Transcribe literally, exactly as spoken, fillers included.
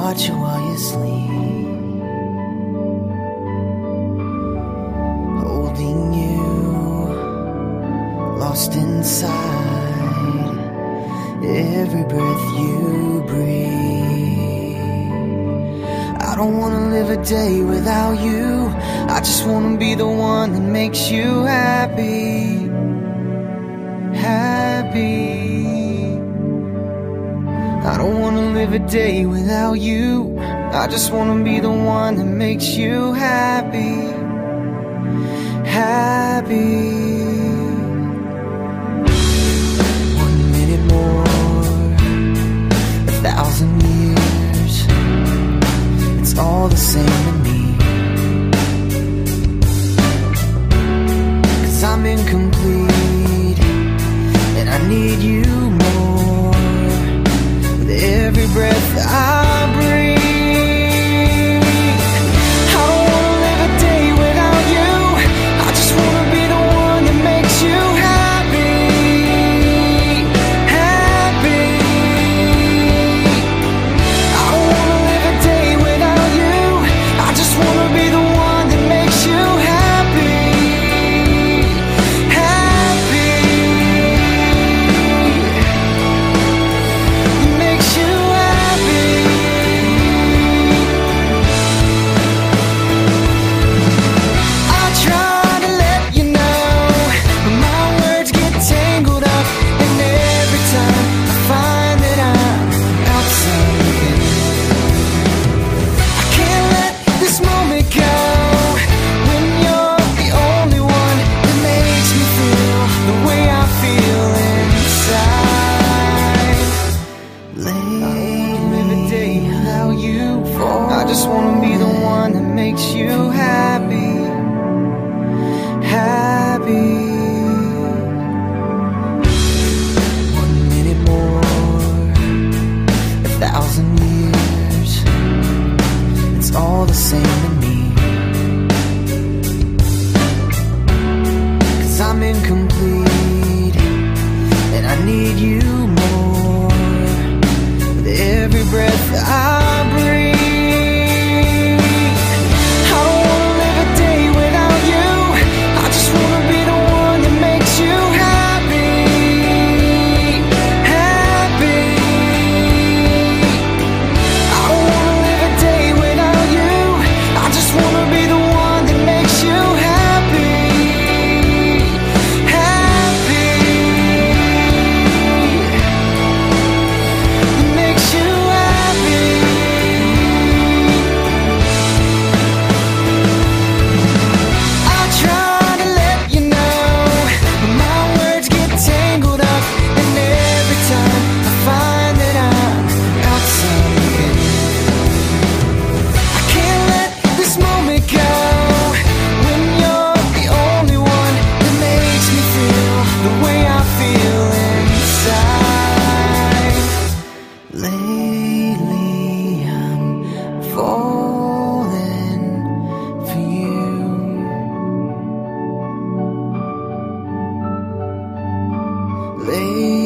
watch you while you sleep, holding you, lost inside every breath you breathe. I don't wanna live a day without you. I just wanna be the one that makes you happy, happy. I don't wanna live a day without you. I just wanna be the one that makes you happy, happy. One minute more, a thousand years, it's all the same to me. 'Cause I'm incomplete and I need you more with every breath I breathe. I don't wanna live a day without you. I just wanna be the one that makes you happy, happy. I don't wanna live a day without you. I just wanna be the one that makes you happy, happy. It makes you happy. I try to let you know, but my words get tangled up, and every time I find that I'm outside again. I can't let this moment go when you're the only one that makes me feel the way I feel inside. Lately, live a day without you. I just wanna be the one that makes you happy, happy. One minute more, a thousand years, it's all the same to me. 'Cause I'm incomplete and I need you more with every breath I breathe. I don't wanna live a day without you. I just wanna be the one that makes you happy, happy. I don't wanna live a day without you. I just wanna be the one that makes you happy, happy. It makes you happy. I try to let you know, but my words get tangled up, and every time I find that I'm outside again. I can't let this moment go when you're the only one that makes me feel the way I feel inside. Lately, I'm falling for you. Lately